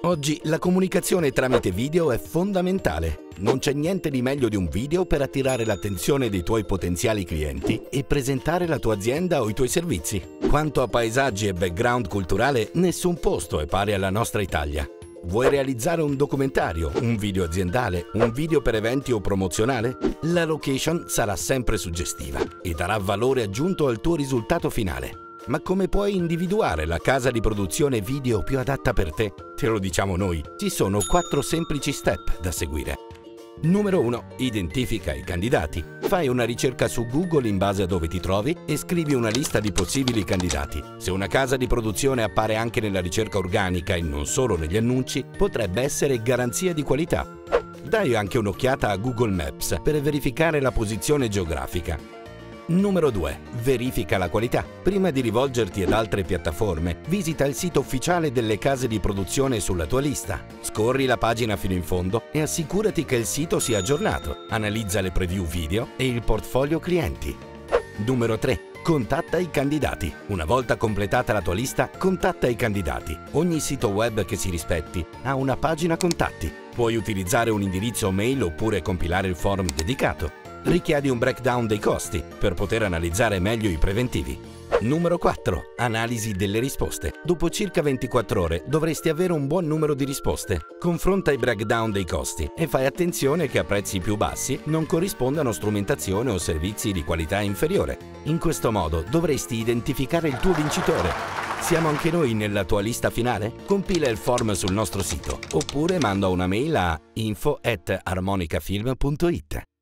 Oggi la comunicazione tramite video è fondamentale. Non c'è niente di meglio di un video per attirare l'attenzione dei tuoi potenziali clienti e presentare la tua azienda o i tuoi servizi. Quanto a paesaggi e background culturale, nessun posto è pari alla nostra Italia. Vuoi realizzare un documentario, un video aziendale, un video per eventi o promozionale? La location sarà sempre suggestiva e darà valore aggiunto al tuo risultato finale. Ma come puoi individuare la casa di produzione video più adatta per te? Te lo diciamo noi. Ci sono 4 semplici step da seguire. Numero 1. Identifica i candidati. Fai una ricerca su Google in base a dove ti trovi e scrivi una lista di possibili candidati. Se una casa di produzione appare anche nella ricerca organica e non solo negli annunci, potrebbe essere garanzia di qualità. Dai anche un'occhiata a Google Maps per verificare la posizione geografica. Numero 2. Verifica la qualità. Prima di rivolgerti ad altre piattaforme, visita il sito ufficiale delle case di produzione sulla tua lista. Scorri la pagina fino in fondo e assicurati che il sito sia aggiornato. Analizza le preview video e il portfolio clienti. Numero 3. Contatta i candidati. Una volta completata la tua lista, contatta i candidati. Ogni sito web che si rispetti ha una pagina contatti. Puoi utilizzare un indirizzo mail oppure compilare il forum dedicato. Richiedi un breakdown dei costi per poter analizzare meglio i preventivi. Numero 4. Analisi delle risposte. Dopo circa 24 ore dovresti avere un buon numero di risposte. Confronta i breakdown dei costi e fai attenzione che a prezzi più bassi non corrispondano strumentazione o servizi di qualità inferiore. In questo modo dovresti identificare il tuo vincitore. Siamo anche noi nella tua lista finale? Compila il form sul nostro sito oppure manda una mail a info@armonicafilm.it.